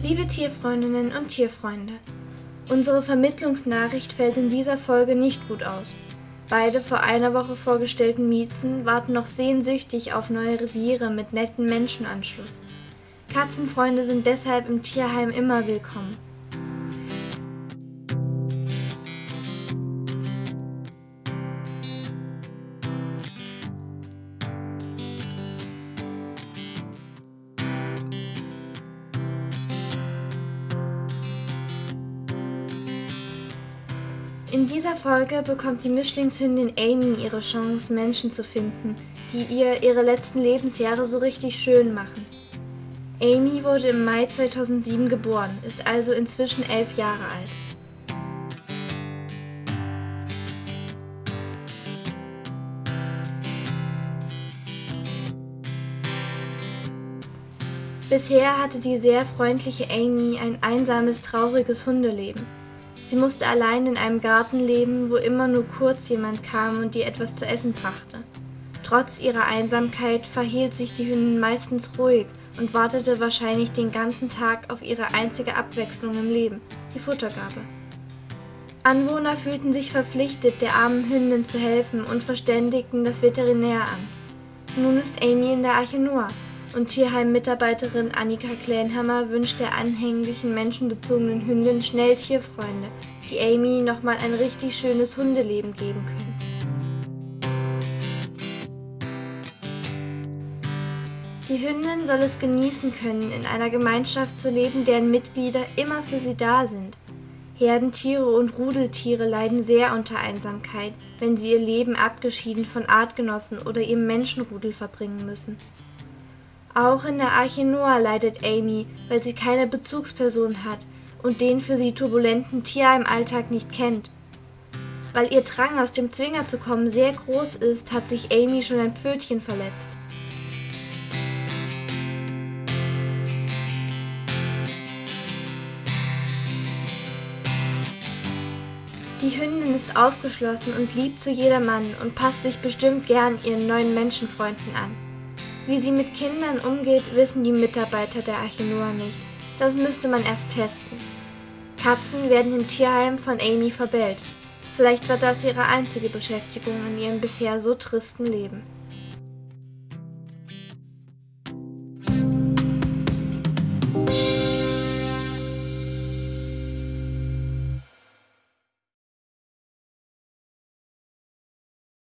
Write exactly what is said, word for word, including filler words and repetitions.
Liebe Tierfreundinnen und Tierfreunde, unsere Vermittlungsnachricht fällt in dieser Folge nicht gut aus. Beide vor einer Woche vorgestellten Miezen warten noch sehnsüchtig auf neue Reviere mit nettem Menschenanschluss. Katzenfreunde sind deshalb im Tierheim immer willkommen. In dieser Folge bekommt die Mischlingshündin Amy ihre Chance, Menschen zu finden, die ihr ihre letzten Lebensjahre so richtig schön machen. Amy wurde im Mai zweitausendsieben geboren, ist also inzwischen elf Jahre alt. Bisher hatte die sehr freundliche Amy ein einsames, trauriges Hundeleben. Sie musste allein in einem Garten leben, wo immer nur kurz jemand kam und ihr etwas zu essen brachte. Trotz ihrer Einsamkeit verhielt sich die Hündin meistens ruhig und wartete wahrscheinlich den ganzen Tag auf ihre einzige Abwechslung im Leben, die Futtergabe. Anwohner fühlten sich verpflichtet, der armen Hündin zu helfen und verständigten das Veterinär an. Nun ist Amy in der Arche Noah und Tierheim-Mitarbeiterin Annika Klänhammer wünscht der anhänglichen, menschenbezogenen Hündin schnell Tierfreunde, die Amy nochmal ein richtig schönes Hundeleben geben können. Die Hündin soll es genießen können, in einer Gemeinschaft zu leben, deren Mitglieder immer für sie da sind. Herdentiere und Rudeltiere leiden sehr unter Einsamkeit, wenn sie ihr Leben abgeschieden von Artgenossen oder ihrem Menschenrudel verbringen müssen. Auch in der Arche Noah leidet Amy, weil sie keine Bezugsperson hat und den für sie turbulenten Tierheimalltag nicht kennt. Weil ihr Drang, aus dem Zwinger zu kommen, sehr groß ist, hat sich Amy schon ein Pfötchen verletzt. Die Hündin ist aufgeschlossen und lieb zu jedermann und passt sich bestimmt gern ihren neuen Menschenfreunden an. Wie sie mit Kindern umgeht, wissen die Mitarbeiter der Arche Noah nicht. Das müsste man erst testen. Katzen werden im Tierheim von Amy verbellt. Vielleicht war das ihre einzige Beschäftigung in ihrem bisher so tristen Leben.